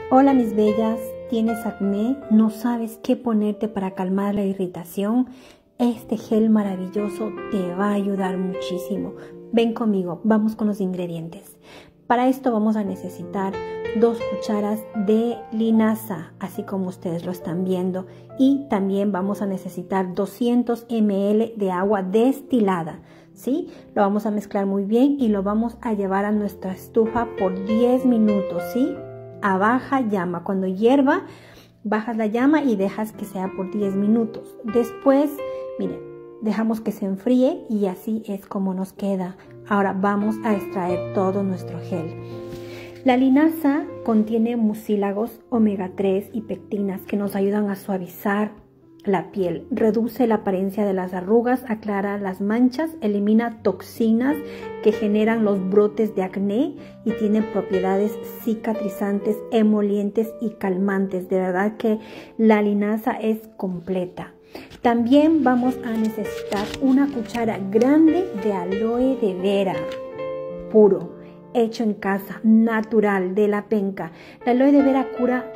Hola mis bellas, ¿tienes acné? ¿No sabes qué ponerte para calmar la irritación? Este gel maravilloso te va a ayudar muchísimo. Ven conmigo, vamos con los ingredientes. Para esto vamos a necesitar 2 cucharas de linaza, así como ustedes lo están viendo. Y también vamos a necesitar 200 ml de agua destilada. ¿Sí? Lo vamos a mezclar muy bien y lo vamos a llevar a nuestra estufa por 10 minutos, ¿sí? A baja llama. Cuando hierva, bajas la llama y dejas que sea por 10 minutos. Después, miren, dejamos que se enfríe y así es como nos queda. Ahora vamos a extraer todo nuestro gel. La linaza contiene mucílagos omega 3 y pectinas que nos ayudan a suavizar la piel, reduce la apariencia de las arrugas, aclara las manchas, elimina toxinas que generan los brotes de acné y tiene propiedades cicatrizantes, emolientes y calmantes. De verdad que la linaza es completa. También vamos a necesitar una cuchara grande de aloe de vera puro, hecho en casa, natural, de la penca. La aloe de vera cura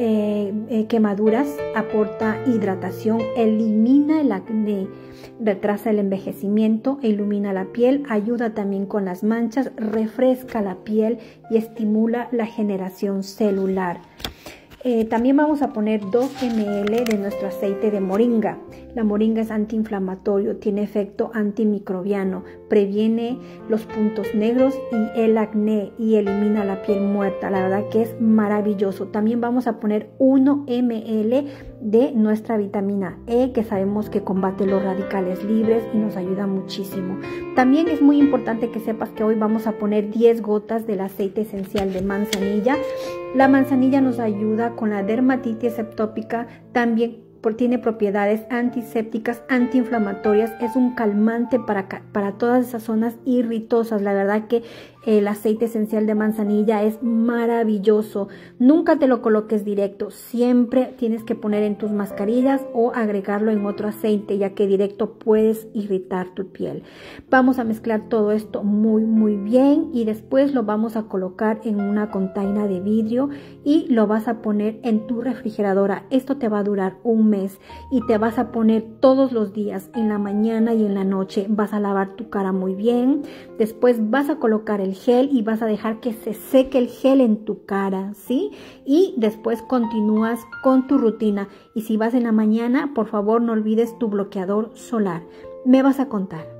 quemaduras, aporta hidratación, elimina el acné, retrasa el envejecimiento, ilumina la piel, ayuda también con las manchas, refresca la piel y estimula la generación celular. También vamos a poner 2 ml de nuestro aceite de moringa. La moringa es antiinflamatorio, tiene efecto antimicrobiano, previene los puntos negros y el acné y elimina la piel muerta. La verdad que es maravilloso. También vamos a poner 1 ml de nuestra vitamina E, que sabemos que combate los radicales libres y nos ayuda muchísimo. También es muy importante que sepas que hoy vamos a poner 10 gotas del aceite esencial de manzanilla. La manzanilla nos ayuda con la dermatitis atópica, también tiene propiedades antisépticas, antiinflamatorias, es un calmante para todas esas zonas irritosas. La verdad que el aceite esencial de manzanilla es maravilloso. Nunca te lo coloques directo, siempre tienes que poner en tus mascarillas o agregarlo en otro aceite, ya que directo puedes irritar tu piel. Vamos a mezclar todo esto muy bien y después lo vamos a colocar en una container de vidrio y lo vas a poner en tu refrigeradora. Esto te va a durar un mes y te vas a poner todos los días, en la mañana y en la noche. Vas a lavar tu cara muy bien, después vas a colocar el gel y vas a dejar que se seque el gel en tu cara, ¿sí? Y después continúas con tu rutina. Y si vas en la mañana, por favor no olvides tu bloqueador solar. Me vas a contar.